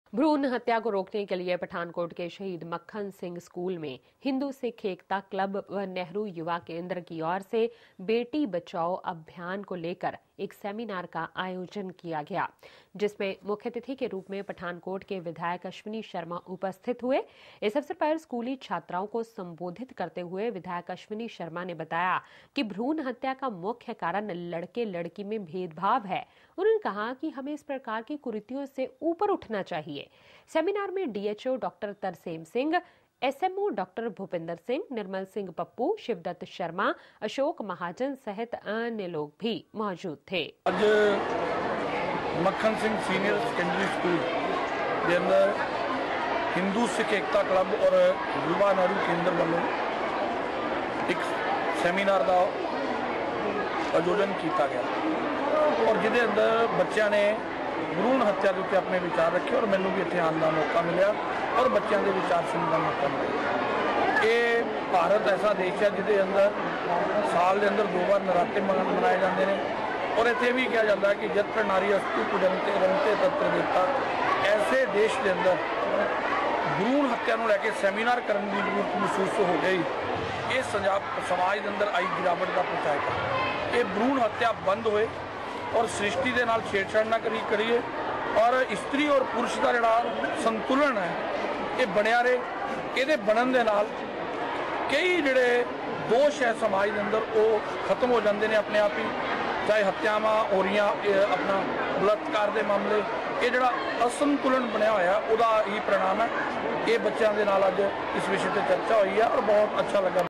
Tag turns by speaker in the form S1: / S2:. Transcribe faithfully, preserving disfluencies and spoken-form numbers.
S1: भ्रूण हत्या को रोकने के लिए पठानकोट के शहीद मक्खन सिंह स्कूल में हिंदू सिख एकता क्लब व नेहरू युवा केंद्र की ओर से बेटी बचाओ अभियान को लेकर एक सेमिनार का आयोजन किया गया, जिसमें मुख्य अतिथि के रूप में पठानकोट के विधायक अश्विनी शर्मा उपस्थित हुए। इस अवसर पर स्कूली छात्राओं को संबोधित करते हुए विधायक अश्विनी शर्मा ने बताया कि भ्रूण हत्या का मुख्य कारण लड़के लड़की में भेदभाव है। उन्होंने कहा कि हमें इस प्रकार की कुरीतियों से ऊपर उठना चाहिए। सेमिनार में DHO doctor Tarsem Singh, SMO doctor Bhupinder Singh, Nirmal Singh Pappu, Shivdutt Sharma, Ashok Mahajan सहित अन्य लोग भी मौजूद थे।
S2: आज मक्खन सिंह सीनियर सेकेंडरी स्कूल के अंदर हिंदू सिख एकता क्लब और युवा नेहरू केंद्र वालों एक सेमिनार का आयोजन किया गया और जिहदे अंदर बच्चों ने भ्रूण हत्या के उत्ते अपने विचार रखे और मैनू भी इत्थे आने का मौका मिला और बच्चों के विचार सुनने का मौका मिला। ये भारत ऐसा देश है जिहदे अंदर साल के अंदर दो बार नराते मनाए जाते हैं और इत्थे भी कहा जाता है कि जत्र नारी अस्तु पूजनते रमते तत्र देवता। ऐसे देश के अंदर भ्रूण हत्या को लैके सैमीनार करने की जरूरत महसूस हो गई। ये समाज के अंदर आई गिरावट का प्रचार है। ये भ्रूण हत्या बंद होए और सृष्टि के नाल छेड़छाड़ ना करी करिए और स्त्री और पुरुष का जिहड़ा संतुलन है ये बनया रहे। ये बनन दे नाल कई जिहड़े दोष है समाज के अंदर वो खत्म हो जाते हैं अपने आप ही, चाहे हत्यावां हो रही अपना बलात्कार के मामले। ये जिहड़ा असंतुलन बनया होया उहदा ही परिणाम है। ये बच्चों के नाल अज इस विषय पर चर्चा हुई है और बहुत अच्छा लगा।